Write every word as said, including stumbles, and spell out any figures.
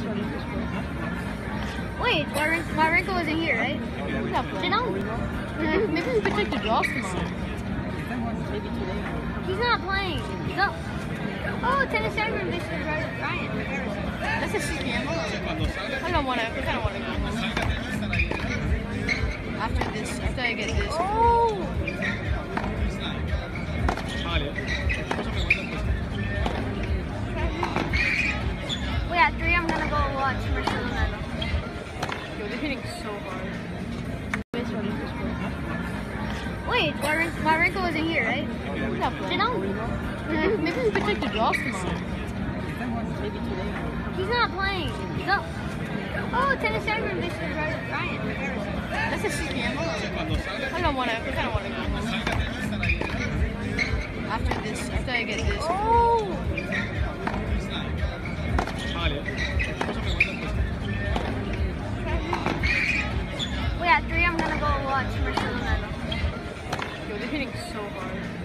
Wait, Wawrinka wasn't here, right? Janelle? Maybe we could take the draws tomorrow. He's not playing. He's up. Oh, tennis server missed Ryan. That's a C P M. I don't want to. I kind of want to go home. After this, after I get this. Oh! Wait, at three, I'm gonna go watch Marcelo Melo. Yo, they're hitting so hard. Wait, Wawrinka wasn't here, right? Janelle? Maybe we could take the draws tomorrow. He's not playing. He's up. Oh, tennis server missed Ryan. That's a C P M. I don't want to. I kind of want to go home. After this, after I get this. Oh! Wait, at three, I'm gonna go watch Marcelo Melo. Yo, they're hitting so hard.